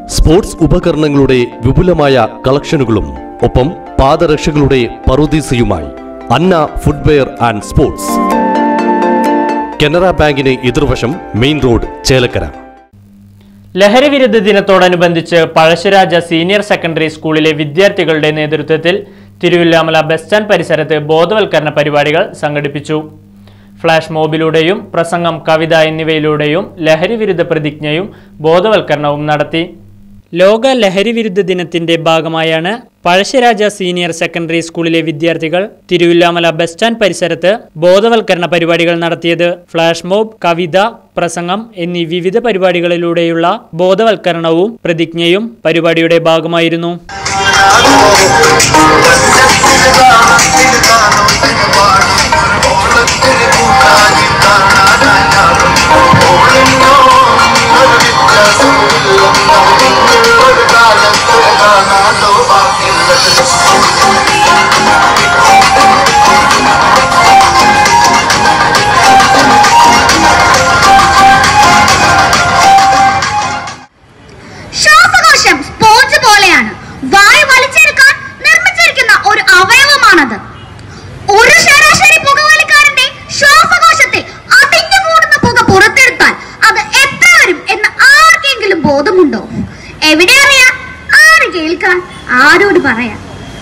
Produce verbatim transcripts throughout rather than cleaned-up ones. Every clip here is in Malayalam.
സ്പോർട്സ് ഉപകരണങ്ങളുടെ വിപുലമായ കളക്ഷനുകളും ഒപ്പം പാദരക്ഷകളുടെ പറുദീസയുമായി Anna footwear and sports. Canara ബാങ്കിന് എതിർവശം മെയിൻ റോഡ്, ചേലക്കര. ലഹരിവിരുദ്ധ ദിനത്തോടനുബന്ധിച്ച് പഴശ്ശിരാജ സീനിയർ സെക്കൻഡറി സ്കൂളിലെ വിദ്യാർത്ഥികളുടെ നേതൃത്വത്തിൽ തിരുവില്ലാമല ബസ് സ്റ്റാൻഡ് പരിസരത്ത് ബോധവൽക്കരണ പരിപാടികൾ സംഘടിപ്പിച്ചു. ഫ്ലാഷ് മോബിലൂടെയും പ്രസംഗം, കവിത എന്നിവയിലൂടെയും ലഹരിവിരുദ്ധ പ്രതിജ്ഞയും ബോധവൽക്കരണവും നടത്തി. ലോക ലഹരിവിരുദ്ധ ദിനത്തിന്റെ ഭാഗമായാണ് പഴശ്ശിരാജ സീനിയർ സെക്കൻഡറി സ്കൂളിലെ വിദ്യാർത്ഥികൾ തിരുവില്ലാമല ബസ് സ്റ്റാൻഡ് പരിസരത്ത് ബോധവൽക്കരണ പരിപാടികൾ നടത്തിയത്. ഫ്ലാഷ് മോബ്, കവിത, പ്രസംഗം എന്നീ വിവിധ പരിപാടികളിലൂടെയുള്ള ബോധവൽക്കരണവും പ്രതിജ്ഞയും പരിപാടിയുടെ ഭാഗമായിരുന്നു. ശ്വാസകോശം സ്പോഞ്ച് പോലെയാണ്. വായു വലിച്ചെടുക്കാൻ നിർമ്മിച്ചിരിക്കുന്ന ഒരു അവയവമാണത്. ഒരു ശരാശരി പുകവലിക്കാരന്റെ ശ്വാസകോശത്തിൽ അടിഞ്ഞുകൂടുന്ന പുക പുറത്തെടുത്താൽ അത് എത്ര വരും എന്ന് ആർക്കെങ്കിലും ബോധമുണ്ടോ? എവിടെ അറിയാം? ആര് കേൾക്കാൻ? ആരോട് പറയാം?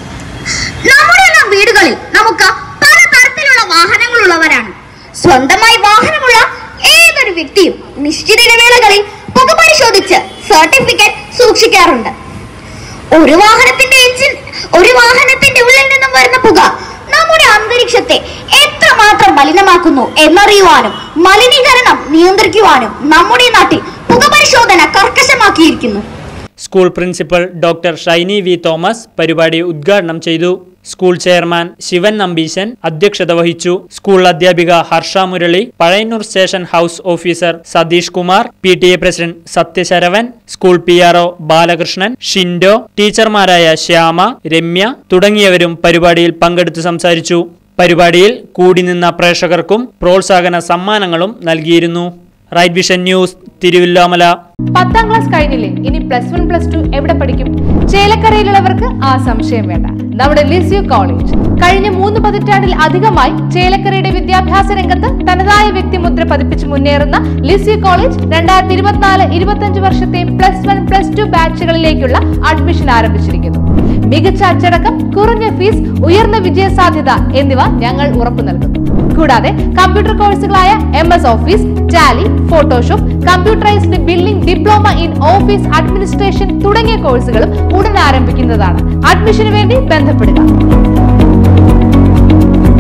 നമ്മുടെ എല്ലാം വീടുകളിൽ നമുക്ക് പല തരത്തിലുള്ള വാഹനങ്ങളുള്ളവരാണ്. സ്വന്തമായി വാഹനമുള്ള ഏതൊരു വ്യക്തിയും നിശ്ചിത ഇടവേളകളിൽ പുക പരിശോധിച്ച് സർട്ടിഫിക്കറ്റ് സൂക്ഷിക്കാറുണ്ട്. ഒരു വാഹനത്തിന്റെ എഞ്ചിൻ ഒരു വാഹനത്തിന്റെ ഉള്ളിൽ നിന്നും വരുന്ന പുക നമ്മുടെ അന്തരീക്ഷത്തെ എത്രമാത്രം മലിനമാക്കുന്നു എന്നറിയുവാനും മലിനീകരണം നിയന്ത്രിക്കുവാനും നമ്മുടെ നാട്ടിൽ പുക പരിശോധന കർക്കശമാക്കിയിരിക്കുന്നു. School principal doctor Shiny V Thomas പരിപാടി ഉദ്ഘാടനം ചെയ്തു. സ്കൂൾ ചെയർമാൻ ശിവൻ നമ്പീശൻ അധ്യക്ഷത വഹിച്ചു. സ്കൂൾ അധ്യാപിക Harsha Murali, Pazhayannur station house officer Satheesh Kumar, P T A president Sathyasaravan, school P R O Balakrishnan, Shindo, ടീച്ചർമാരായ ശ്യാമ, രമ്യ തുടങ്ങിയവരും പരിപാടിയിൽ പങ്കെടുത്തു സംസാരിച്ചു. പരിപാടിയിൽ കൂടി നിന്ന പ്രേക്ഷകർക്കും പ്രോത്സാഹന സമ്മാനങ്ങളും നൽകിയിരുന്നു. Right vision news, Thiruvilwamala. പത്താം ക്ലാസ് കഴിഞ്ഞില്ലേ? ഇനി പ്ലസ് വൺ പ്ലസ് ടു എവിടെ പഠിക്കും? ചേലക്കരയിലുള്ളവർക്ക് ആ സംശയം വേണ്ട. നമ്മുടെ ലിസ്യു കോളേജ് കഴിഞ്ഞ മൂന്ന് പതിറ്റാണ്ടിൽ അധികമായി ചേലക്കരയുടെ വിദ്യാഭ്യാസ രംഗത്ത് തനതായ വ്യക്തിമുദ്ര പതിപ്പിച്ച് മുന്നേറുന്ന ലിസ്യു കോളേജ് രണ്ടായിരത്തി ഇരുപത്തിനാല് ഇരുപത്തിയഞ്ച് വർഷത്തെ പ്ലസ് വൺ പ്ലസ് ടു ബാച്ചുകളിലേക്കുള്ള അഡ്മിഷൻ ആരംഭിച്ചിരിക്കുന്നു. മികച്ച അച്ചടക്കം, കുറഞ്ഞ ഫീസ്, ഉയർന്ന വിജയ സാധ്യത എന്നിവ ഞങ്ങൾ ഉറപ്പു നൽകുന്നു. കൂടാതെ കമ്പ്യൂട്ടർ കോഴ്സുകളായ M S office, Tally, Photoshop, computerised billing, diploma in office administration തുടങ്ങിയ കോഴ്സുകളും ഉടൻ ആരംഭിക്കുന്നതാണ്. അഡ്മിഷന് വേണ്ടി ബന്ധപ്പെടുക.